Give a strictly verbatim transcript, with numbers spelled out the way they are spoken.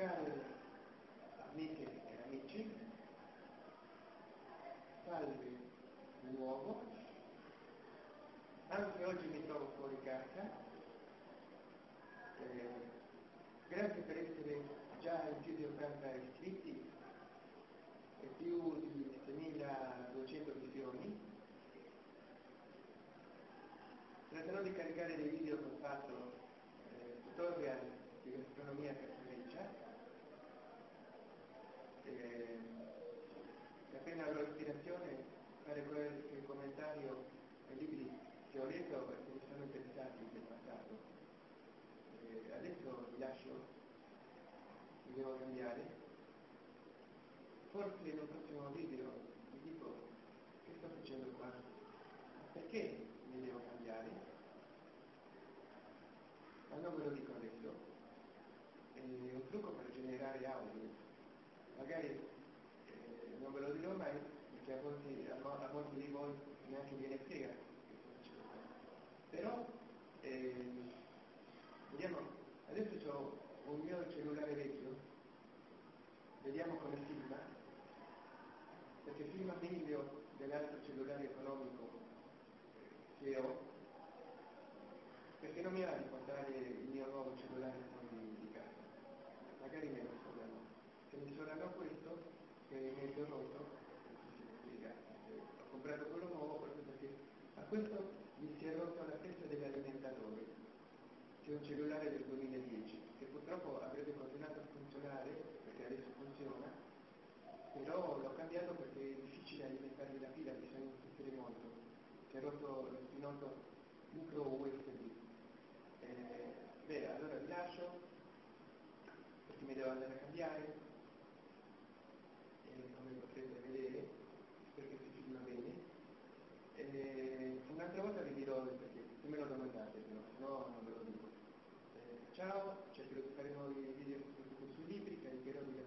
Cari amiche e amici, salve di nuovo. Anche oggi mi trovo fuori casa. Eh, grazie per essere già in più di ottanta iscritti e più di settemiladuecento visioni. Tratterò di caricare dei video che ho fatto, eh, tutorial di gastronomia casareccia. Eh, appena avrò ispirazione fare qualche commentario ai libri che ho letto e che mi sono interessati nel passato. Eh, adesso vi lascio, mi devo cambiare. Forse nel prossimo video vi dico che sto facendo qua, perché mi devo cambiare, ma non ve lo dico adesso. È un trucco per generare audio. Magari eh, non ve lo dirò mai, perché a molti, a, a molti di voi neanche viene frega che sto facendo qua. Però, eh, vediamo, adesso ho un mio cellulare vecchio, vediamo come filma, perché filma meglio dell'altro cellulare economico che ho, perché non mi va di portare il mio nuovo cellulare fuori di casa, magari me lo sono. Se mi suonano questo, che è mezzo rotto, ho comprato quello nuovo proprio perché a questo mi si è rotto la testa dell'alimentatore, che è un cellulare del duemiladieci, che purtroppo avrebbe continuato a funzionare, perché adesso funziona, però l'ho cambiato perché è difficile alimentare la pila, bisogna insistere molto, si è rotto lo spinotto micro U S B. Eh, beh, allora vi lascio, perché mi devo andare a cambiare. Come potrete vedere, spero che si filma bene. E un'altra volta vi dirò perché, se me lo domandate, però, se no non ve lo dico. Eh, ciao, cercherò di fare nuovi video sui libri, caricherò di